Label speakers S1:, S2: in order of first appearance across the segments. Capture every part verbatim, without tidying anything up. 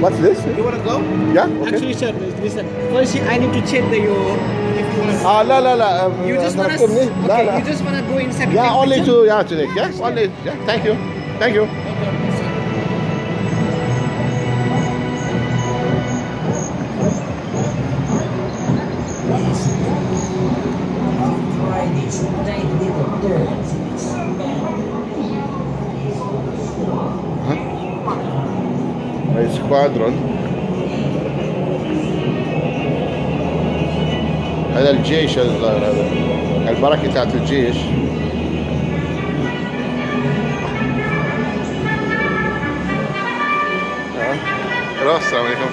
S1: What's this?
S2: You wanna go?
S1: Yeah. Okay.
S2: Actually, sir, listen. First, I need to check the your. If you wanna.
S1: Ah, لا لا لا.
S2: You just wanna.
S1: تذكرني؟ لا
S2: Okay,
S1: لا.
S2: you just wanna go inside. and
S1: Yeah,
S2: take
S1: only
S2: picture?
S1: to yeah to take. Yes, only. Yeah. Thank you. Thank you. هاي سكوادرون. هذا الجيش الظاهر، هذا البركة تاعت الجيش. ها السلام عليكم.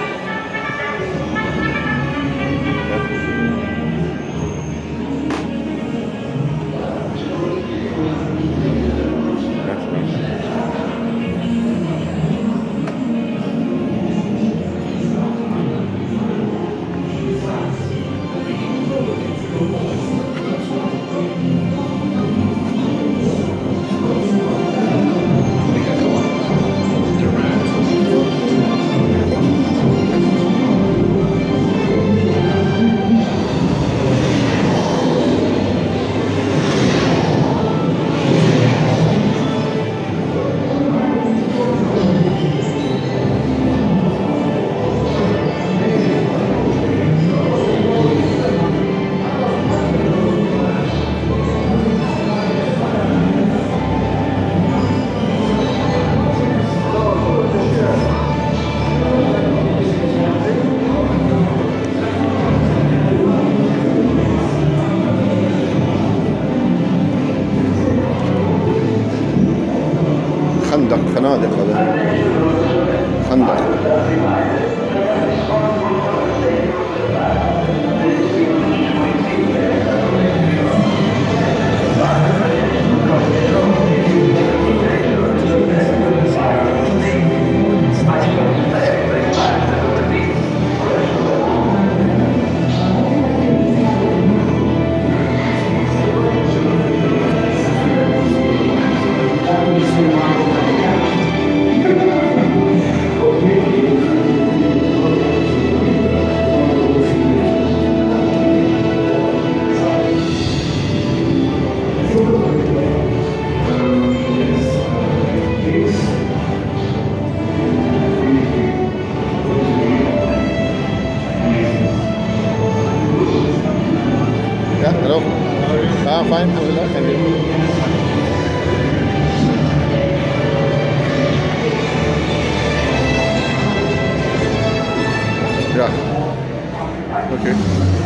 S1: خندق، فنادق، هذا خندق. Yeah, hello. Ah, fine. Alhamdulillah. Thank you. Yeah. Okay.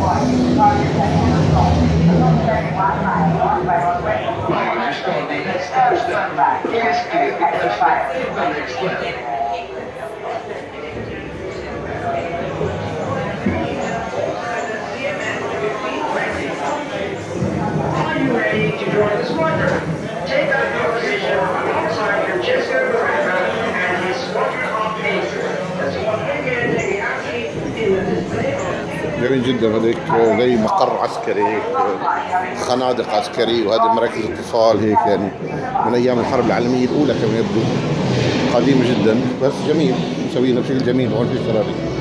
S3: Are you ready to join the squadron? Take up your position alongside Francesco Barrera and his squadron of aces. The squadron will take action in the display of
S1: جميل جدا. هذيك زي مقر عسكري هيك، خنادق عسكري، وهذا مراكز اتصال هيك، يعني من ايام الحرب العالميه الاولى كما يبدو، قديمه جدا، بس جميل، مسوينها بشكل جميل هون في الفراري.